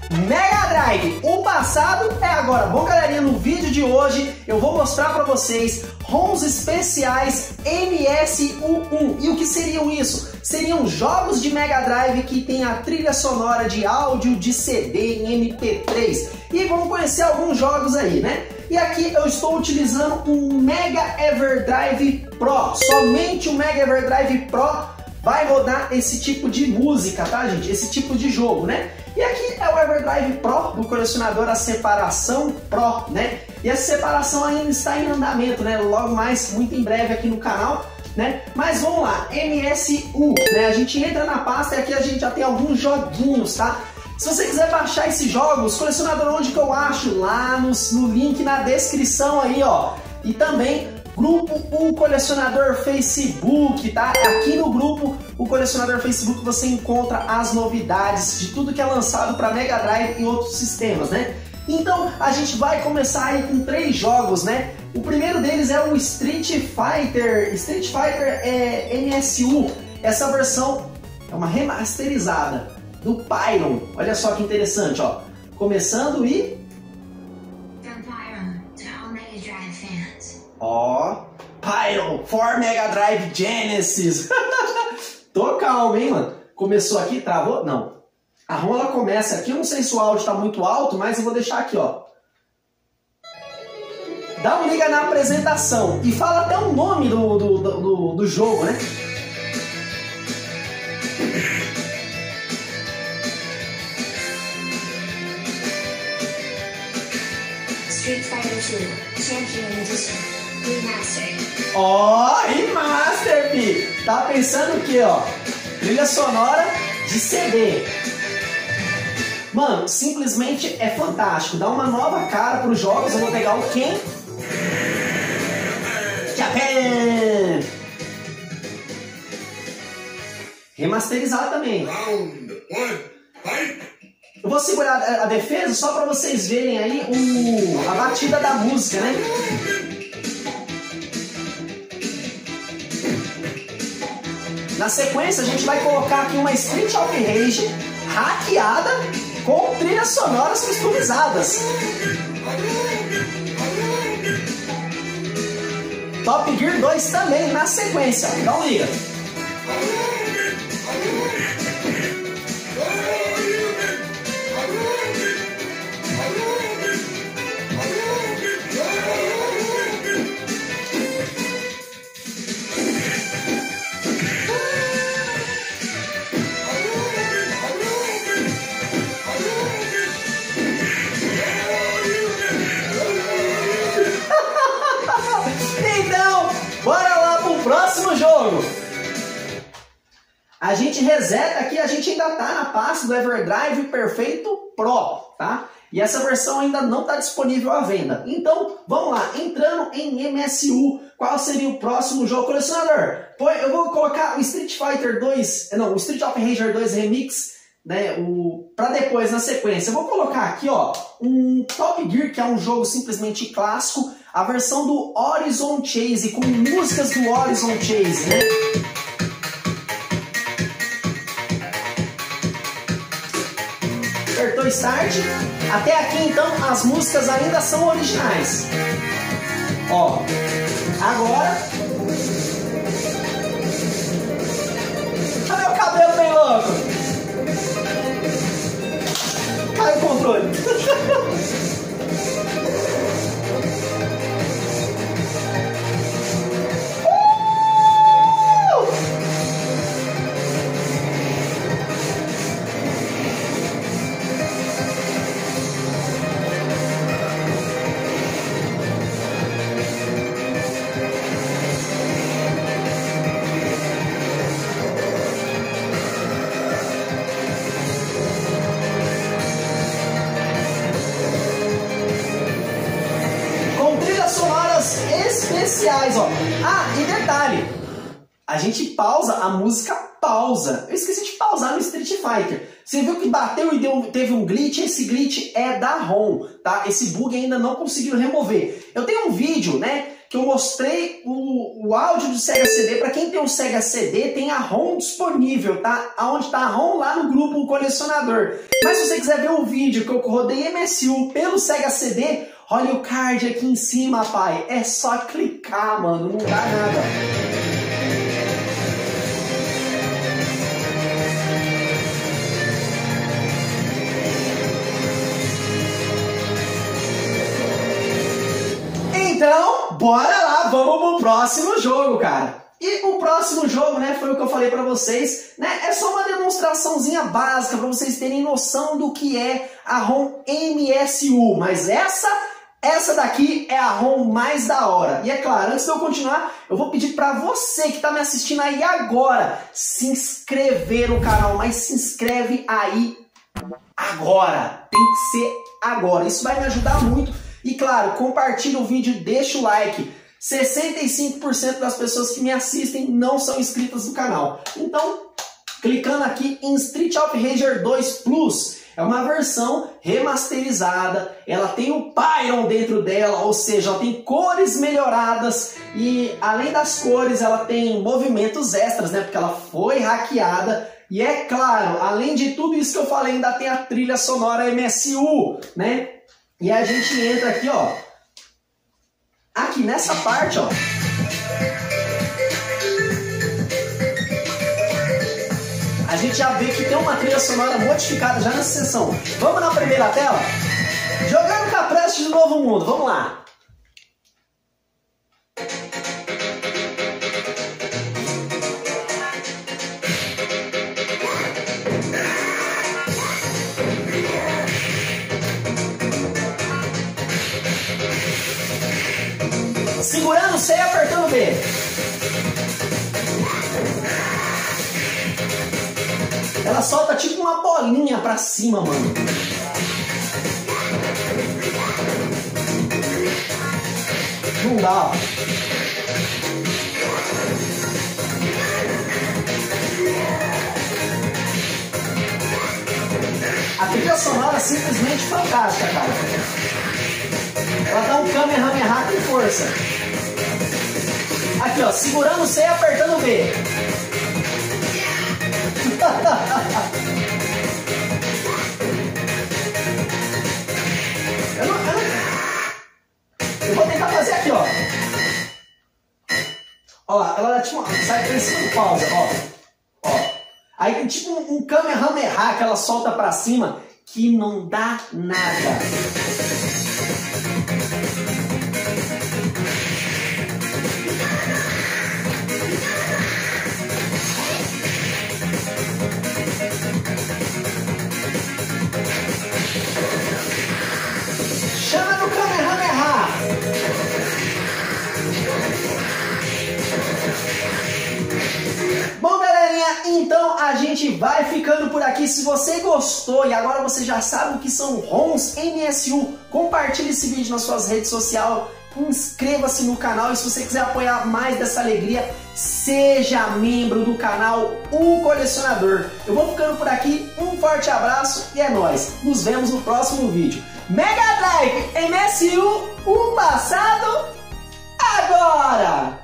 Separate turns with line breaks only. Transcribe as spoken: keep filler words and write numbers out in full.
Mega Drive, o passado é agora. Bom, galerinha, no vídeo de hoje eu vou mostrar para vocês ROMs especiais M S U um. E o que seriam isso? Seriam jogos de Mega Drive que tem a trilha sonora de áudio de C D em M P três. E vamos conhecer alguns jogos aí, né? E aqui eu estou utilizando um Mega Everdrive Pro. Somente o Mega Everdrive Pro vai rodar esse tipo de música, tá, gente? Esse tipo de jogo, né? E aqui é o Everdrive Pro do colecionador, a separação Pro, né? E essa separação ainda está em andamento, né? Logo mais, muito em breve aqui no canal, né? Mas vamos lá, M S U, né? A gente entra na pasta e aqui a gente já tem alguns joguinhos, tá? Se você quiser baixar esses jogos, colecionador, onde que eu acho? Lá no, no link na descrição aí, ó. E também grupo O Colecionador Facebook, tá? Aqui no grupo O Colecionador Facebook você encontra as novidades de tudo que é lançado para Mega Drive e outros sistemas, né? Então a gente vai começar aí com três jogos, né? O primeiro deles é o Street Fighter, Street Fighter é, M S U. Essa versão é uma remasterizada do Pyron. Olha só que interessante, ó. Começando e... Ó, Pyron for Mega Drive Genesis. Tô calmo, hein, mano? Começou aqui, travou? Não. A ROM ela começa aqui, eu não sei se o áudio tá muito alto, mas eu vou deixar aqui, ó. Dá uma liga na apresentação e fala até o nome do, do, do, do jogo, né?
Street Fighter dois Champion Edition Remastered.
Ó, oh, Remaster, fi! Tá pensando o quê, ó? Trilha sonora de C D. Mano, simplesmente é fantástico. Dá uma nova cara pros jogos. Eu vou pegar o Ken. Japan! Remasterizado também.
Round one, fight!
Eu vou segurar a defesa só para vocês verem aí o, a batida da música, né? Na sequência a gente vai colocar aqui uma Street of Rage hackeada com trilhas sonoras customizadas. Top Gear dois também na sequência. Então liga. Próximo jogo. A gente reseta aqui, a gente ainda tá na pasta do Everdrive Perfeito Pro, tá? E essa versão ainda não está disponível à venda. Então, vamos lá, entrando em M S U, qual seria o próximo jogo? Colecionador, eu vou colocar o Street Fighter dois, não, o Street of Rage dois Remix, né, o, pra depois, na sequência. Eu vou colocar aqui, ó, um Top Gear, que é um jogo simplesmente clássico, a versão do Horizon Chase, com músicas do Horizon Chase, né? Apertou Start. Até aqui, então, as músicas ainda são originais. Ó, agora... Cadê o cabelo bem louco? Cai o controle. Especiais, ó. Ah, e detalhe, a gente pausa, a música pausa. Eu esqueci de pausar no Street Fighter. Você viu que bateu e deu, teve um glitch? Esse glitch é da ROM, tá? Esse bug ainda não conseguiram remover. Eu tenho um vídeo, né, que eu mostrei o, o áudio do Sega C D. Para quem tem um Sega C D, tem a ROM disponível, tá? Aonde tá a ROM? Lá no grupo Colecionador. Mas se você quiser ver o vídeo que eu rodei M S U pelo Sega C D, olha o card aqui em cima, pai. É só clicar, mano, não dá nada. Então, bora lá, vamos pro próximo jogo, cara. E o próximo jogo, né, foi o que eu falei pra vocês, né, é só uma demonstraçãozinha básica pra vocês terem noção do que é a ROM M S U, mas essa, essa daqui é a ROM mais da hora. E é claro, antes de eu continuar, eu vou pedir pra você que tá me assistindo aí agora, se inscrever no canal, mas se inscreve aí agora, tem que ser agora, isso vai me ajudar muito. E claro, compartilha o vídeo, deixa o like. sessenta e cinco por cento das pessoas que me assistem não são inscritas no canal. Então, clicando aqui em Street of Rage dois Plus, é uma versão remasterizada, ela tem o Pyron dentro dela, ou seja, ela tem cores melhoradas e além das cores ela tem movimentos extras, né, porque ela foi hackeada. E é claro, além de tudo isso que eu falei, ainda tem a trilha sonora M S U, né? E a gente entra aqui, ó, aqui nessa parte, ó, a gente já vê que tem uma trilha sonora modificada já nessa sessão. Vamos na primeira tela? Jogando Capreste de Novo Mundo, vamos lá. Segurando C e apertando B. Ela solta tipo uma bolinha pra cima, mano. Não dá, ó. A trilha sonora é simplesmente fantástica, cara. Ela dá um Kamehameha com força. Aqui, ó, segurando C e apertando B. eu, não, eu, não... eu vou tentar fazer aqui, ó. Ó lá, ela dá tipo, sai por cima do pausa, ó. Ó. Aí tem tipo um, um Kamehameha que ela solta pra cima que não dá nada. Chama no Kamehameha! Bom, galerinha, então a gente vai ficando por aqui. Se você gostou e agora você já sabe o que são ROMs M S U, compartilhe esse vídeo nas suas redes sociais, inscreva-se no canal e se você quiser apoiar mais dessa alegria, seja membro do canal O Colecionador. Eu vou ficando por aqui, um forte abraço e é nóis. Nos vemos no próximo vídeo. Mega Drive M S U, o passado agora!